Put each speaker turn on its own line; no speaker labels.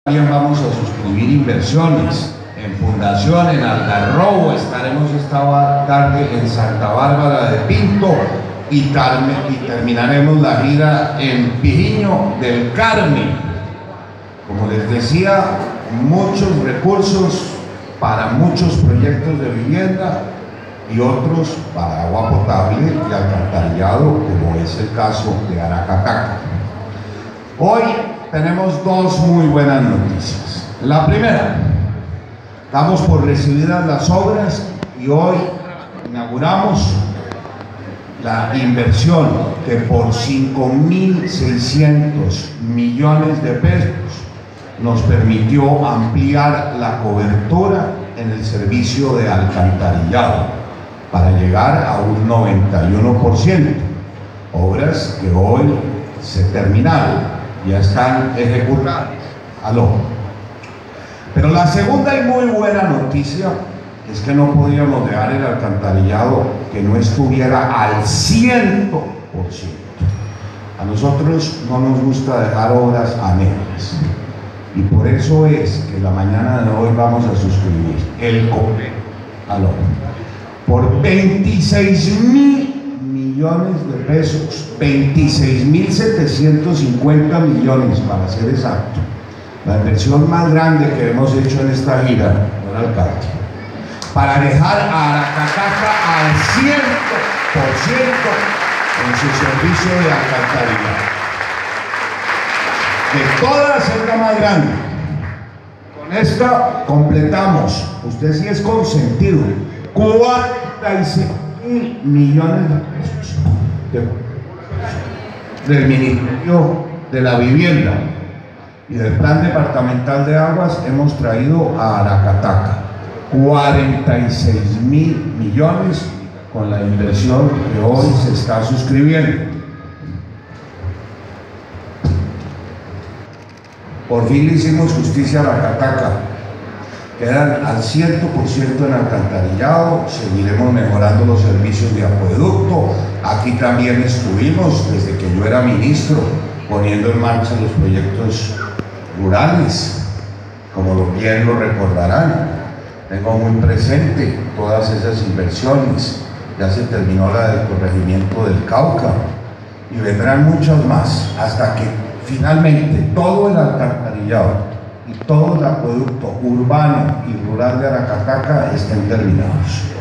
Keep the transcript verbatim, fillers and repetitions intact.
También vamos a suscribir inversiones en Fundación, en Algarrobo, estaremos esta tarde en Santa Bárbara de Pinto y, tarme, y terminaremos la gira en Pijiño del Carmen. Como les decía, muchos recursos para muchos proyectos de vivienda y otros para agua potable y alcantarillado, como es el caso de Aracataca. Hoy tenemos dos muy buenas noticias. La primera, damos por recibidas las obras y hoy inauguramos la inversión que por cinco mil seiscientos millones de pesos nos permitió ampliar la cobertura en el servicio de alcantarillado para llegar a un noventa y uno por ciento. Obras que hoy se terminaron, ya están ejecutadas. Aló. Pero la segunda y muy buena noticia es que no podíamos dejar el alcantarillado que no estuviera al cien por ciento. A nosotros no nos gusta dejar obras a medias. Y por eso es que la mañana de hoy vamos a suscribir el convenio aló, por veintiséis mil millones de pesos, veintiséis mil setecientos cincuenta millones para ser exacto, la inversión más grande que hemos hecho en esta gira, don alcalde, para dejar a Aracataca al cien por ciento en su servicio de alcantarillado. De todas es la más grande. Con esta completamos, usted sí es consentido, cuarenta y seis mil millones de pesos de, del Ministerio de la Vivienda y del Plan Departamental de Aguas. Hemos traído a Aracataca cuarenta y seis mil millones con la inversión que hoy se está suscribiendo. Por fin le hicimos justicia a Aracataca. Quedan al cien por ciento en alcantarillado, seguiremos mejorando los servicios de acueducto. Aquí también estuvimos, desde que yo era ministro, poniendo en marcha los proyectos rurales, como bien lo recordarán. Tengo muy presente todas esas inversiones. Ya se terminó la del corregimiento del Cauca y vendrán muchas más, hasta que finalmente todo el alcantarillado y todo el acueducto urbano y rural de Aracataca estén terminados.